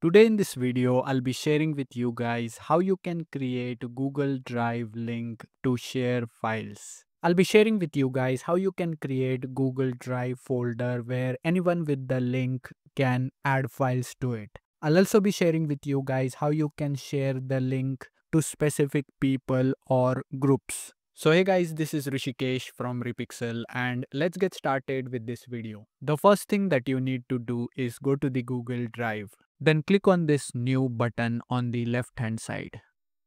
Today in this video, I'll be sharing with you guys how you can create a Google Drive link to share files. I'll be sharing with you guys how you can create Google Drive folder where anyone with the link can add files to it. I'll also be sharing with you guys how you can share the link to specific people or groups. So hey guys, this is Rishikesh from RiPixel and let's get started with this video. The first thing that you need to do is go to the Google Drive. Then click on this new button on the left hand side.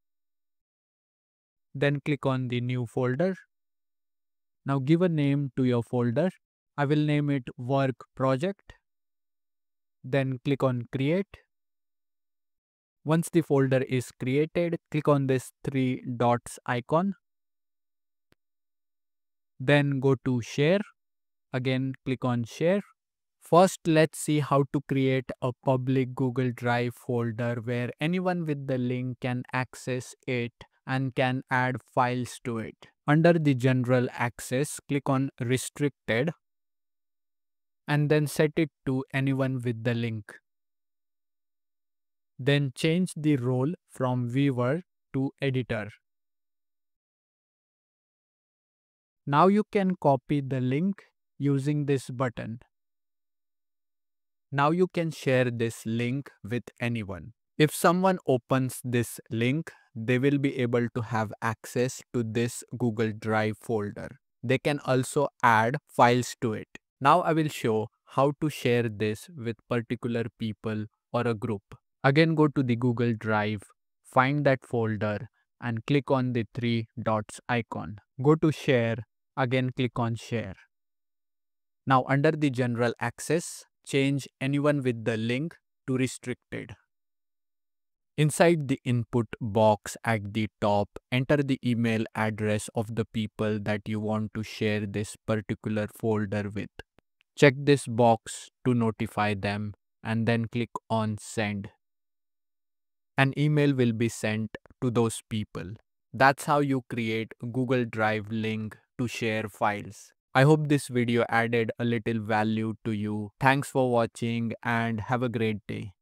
Then click on the new folder. Now give a name to your folder. I will name it work project. Then click on create. Once the folder is created, click on this three dots icon. Then go to share. Again, click on share. First, let's see how to create a public Google Drive folder where anyone with the link can access it and can add files to it. Under the general access, click on restricted and then set it to anyone with the link. Then change the role from viewer to editor. Now you can copy the link using this button. Now you can share this link with anyone. If someone opens this link, they will be able to have access to this Google Drive folder. They can also add files to it. Now I will show how to share this with particular people or a group. Again, go to the Google Drive, find that folder and click on the three dots icon. Go to share, again click on share. Now under the general access, change anyone with the link to restricted. Inside the input box at the top, enter the email address of the people that you want to share this particular folder with. Check this box to notify them and then click on send. An email will be sent to those people. That's how you create a Google Drive link to share files. I hope this video added a little value to you. Thanks for watching and have a great day.